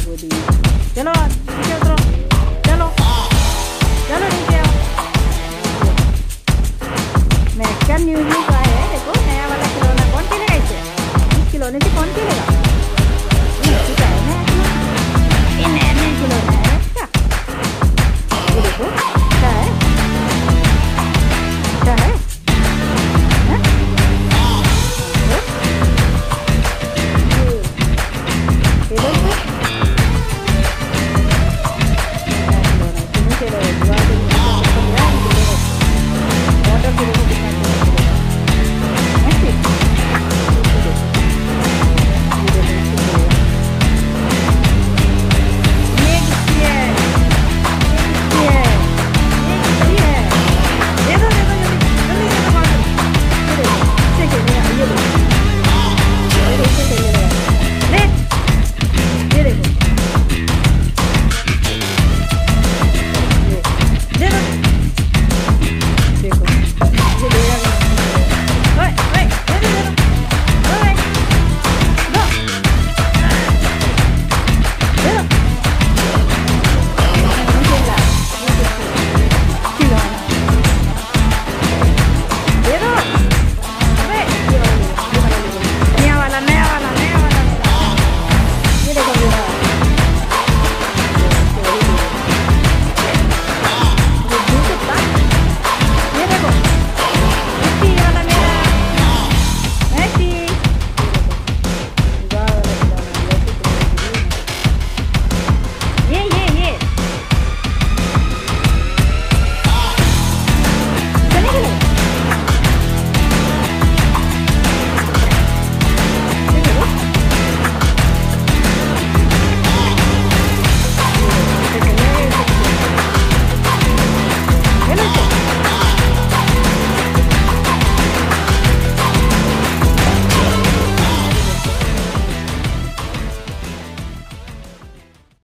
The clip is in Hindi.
गोदी में। चलो नीचे उतरो, चलो चलो नीचे आओ। मैक्स का न्यू न्यू का है, देखो नया वाला खिलौना। कौन खेलेगा इसे? इस खिलौने से कौन खेलेगा?